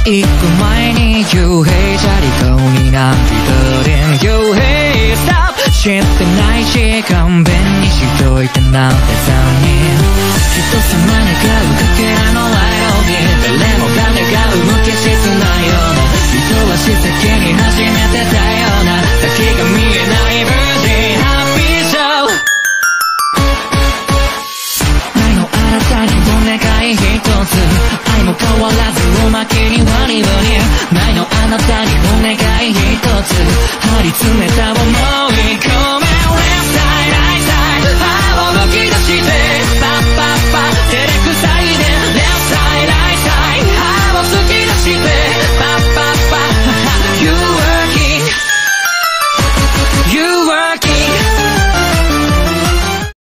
一個前に幽閉じゃり顔になんてどれん幽閉 Stop 知ってないし勘弁にしといてなんて残念人様願うかけらのライドに誰もが願う無機質なような人は施設に初めてだような先が見えないブーディーハッピーショー愛のあなたにお願い一つ愛も変わらずおまけにワニワニ愛のあなたにお願い一つ張り詰めた想い